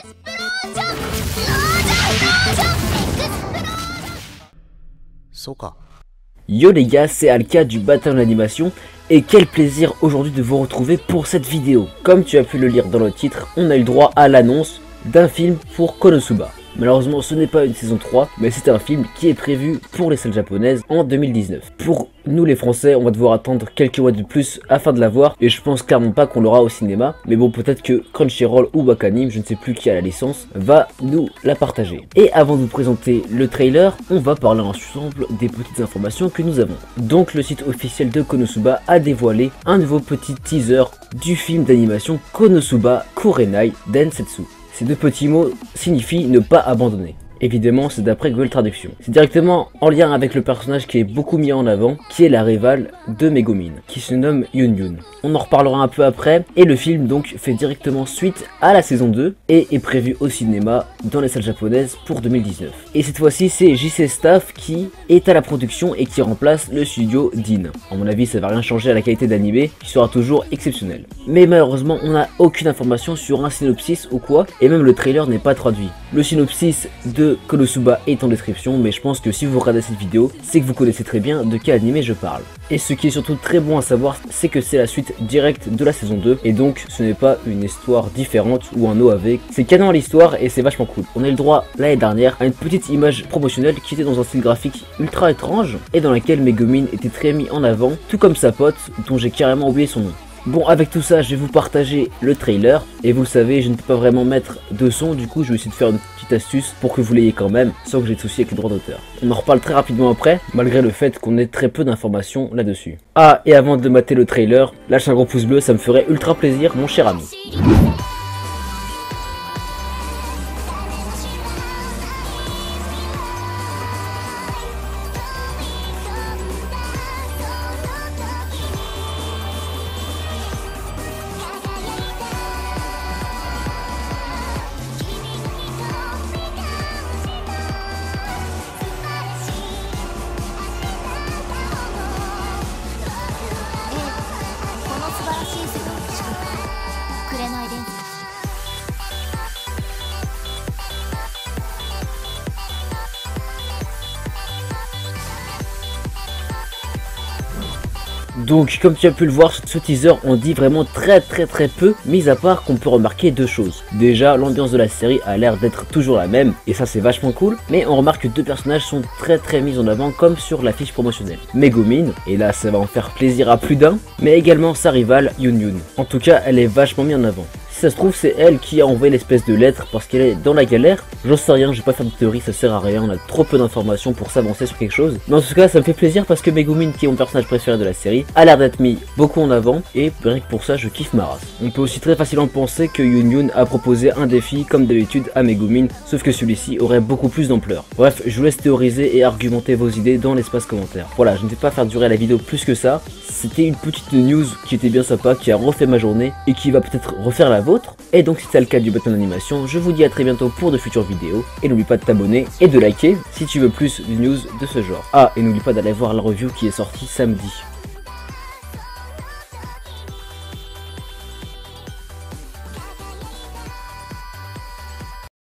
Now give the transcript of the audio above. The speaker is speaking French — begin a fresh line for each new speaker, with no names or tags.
Yo les gars, c'est Alka du Battle d'animation et quel plaisir aujourd'hui de vous retrouver pour cette vidéo. Comme tu as pu le lire dans le titre, on a eu le droit à l'annonce d'un film pour Konosuba. Malheureusement ce n'est pas une saison 3, mais c'est un film qui est prévu pour les salles japonaises en 2019. Pour nous les français, on va devoir attendre quelques mois de plus afin de la voir, et je pense clairement pas qu'on l'aura au cinéma, mais bon, peut-être que Crunchyroll ou Wakanim, je ne sais plus qui a la licence, va nous la partager. Et avant de vous présenter le trailer, on va parler ensemble des petites informations que nous avons. Donc le site officiel de Konosuba a dévoilé un nouveau petit teaser du film d'animation Konosuba Kurenai Densetsu. Ces deux petits mots signifient ne pas abandonner. Évidemment, c'est d'après Google Traduction. C'est directement en lien avec le personnage qui est beaucoup mis en avant, qui est la rivale de Megumin, qui se nomme Yunyun. On en reparlera un peu après, et le film donc fait directement suite à la saison 2, et est prévu au cinéma dans les salles japonaises pour 2019. Et cette fois-ci, c'est JC Staff qui est à la production et qui remplace le studio Dean. À mon avis, ça va rien changer à la qualité d'animé, qui sera toujours exceptionnelle. Mais malheureusement, on n'a aucune information sur un synopsis ou quoi, et même le trailer n'est pas traduit. Le synopsis de Konosuba est en description, mais je pense que si vous regardez cette vidéo, c'est que vous connaissez très bien de quel animé je parle. Et ce qui est surtout très bon à savoir, c'est que c'est la suite directe de la saison 2, et donc ce n'est pas une histoire différente ou un OAV, c'est canon à l'histoire et c'est vachement cool. On a eu le droit l'année dernière à une petite image promotionnelle qui était dans un style graphique ultra étrange, et dans laquelle Megumin était très mis en avant, tout comme sa pote, dont j'ai carrément oublié son nom. Bon, avec tout ça, je vais vous partager le trailer, et vous le savez, je ne peux pas vraiment mettre de son, du coup je vais essayer de faire une petite astuce pour que vous l'ayez quand même, sans que j'ai de soucis avec les droits d'auteur. On en reparle très rapidement après, malgré le fait qu'on ait très peu d'informations là-dessus. Ah, et avant de mater le trailer, lâche un gros pouce bleu, ça me ferait ultra plaisir, mon cher ami. Donc comme tu as pu le voir, ce teaser on dit vraiment très peu, mis à part qu'on peut remarquer deux choses. Déjà, l'ambiance de la série a l'air d'être toujours la même, et ça c'est vachement cool, mais on remarque que deux personnages sont très mis en avant comme sur la fiche promotionnelle. Megumin, et là ça va en faire plaisir à plus d'un, mais également sa rivale Yunyun. En tout cas, elle est vachement mise en avant. Si ça se trouve, c'est elle qui a envoyé l'espèce de lettre parce qu'elle est dans la galère. J'en sais rien, je vais pas faire de théorie, ça sert à rien, on a trop peu d'informations pour s'avancer sur quelque chose. Mais en tout cas, ça me fait plaisir parce que Megumin, qui est mon personnage préféré de la série, a l'air d'être mis beaucoup en avant, et rien que pour ça, je kiffe ma race. On peut aussi très facilement penser que Yunyun a proposé un défi, comme d'habitude, à Megumin, sauf que celui-ci aurait beaucoup plus d'ampleur. Bref, je vous laisse théoriser et argumenter vos idées dans l'espace commentaire. Voilà, je ne vais pas faire durer la vidéo plus que ça. C'était une petite news qui était bien sympa, qui a refait ma journée, et qui va peut-être refaire la vôtre. Et donc si c'est le cas du Battle d'animation, je vous dis à très bientôt pour de futures vidéos, et n'oublie pas de t'abonner et de liker si tu veux plus de news de ce genre. Ah, et n'oublie pas d'aller voir la review qui est sortie samedi.